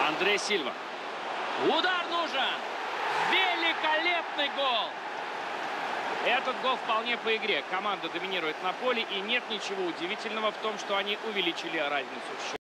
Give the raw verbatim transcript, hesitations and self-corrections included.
Андре Сильва. Удар нужен. Великолепный гол. Этот гол вполне по игре. Команда доминирует на поле, и нет ничего удивительного в том, что они увеличили разницу в счете.